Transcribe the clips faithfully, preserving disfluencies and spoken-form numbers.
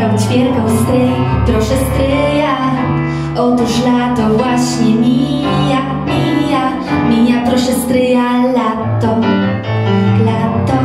Ćwierkał, ćwierkał stryj, proszę stryja. Otóż lato właśnie mija, mija, mija, proszę stryja, lato, lato.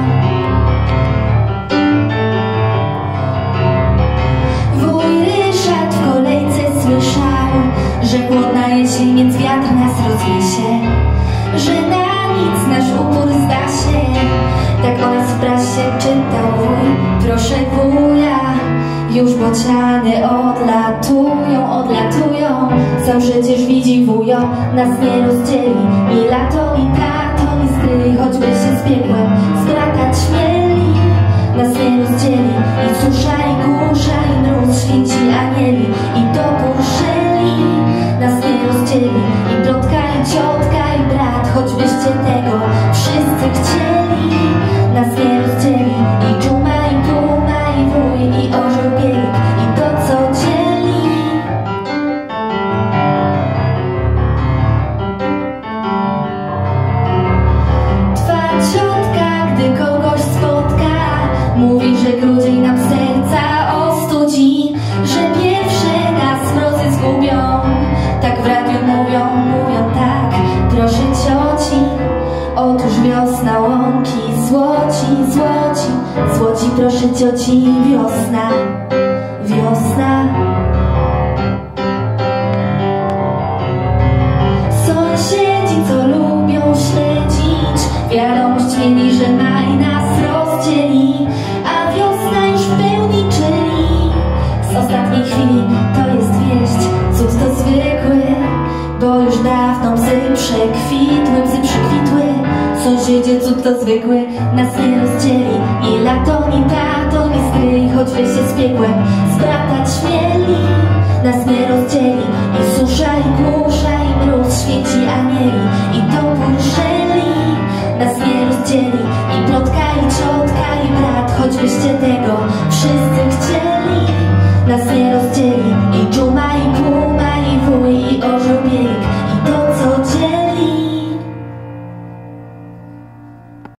Wuj Ryszard w kolejce słyszał, że chłodna jesień, więc wiatr nas rozniesie, że na nic nasz upór zda się. Tak o nas w prasie czytał wuj, proszę wuja. Już bociany odlatują, odlatują. Sam przecież widzi wujo, nas nie rozdzieli ni lato, ni tato, ni stryj. Choćby się z piekłem zbratać śmieli, nas nie rozdzieli i susza, i kurza, i mróz, święci anieli i topór szeli. Nas nie rozdzieli i plotka, i ciotka, i brat, choćbyście tego wszyscy chcieli. Nas nie rozdzieli i dżuma, i puma, i wuj, i orzeł bieg, i to co dzieli. Twa ciotka, gdy kogoś spotka, mówi, że grudzień nam serca ostudzi, że pierwsze nas mrozy zgubią. Tak w radiu mówią, mówią tak, proszę cioci. Otóż wiosna, łąki, złoci, złoci, złoci, proszę cioci, wiosna, wiosna. Sąsiedzi, co lubią śledzić, wiadomość mieli, że maj nas rozdzieli, a wiosna już w pełni czyni. Z ostatniej chwili to jest wieść, cud to zwykły, bo już dawno bzy przekwitły, bzy przekwitły. Sąsiedzie, cud to zwykły, nas nie rozdzieli i lato, ni tato, ni stryj. Choćby się z piekłem zbratać śmieli, nas nie rozdzieli i susza, i kurza, i mróz, święci anieli i topór szeli. Nas nie rozdzieli i plotka, i ciotka, i brat, choćbyście tego wszyscy chcieli. Nas nie rozdzieli i dżuma, i puma,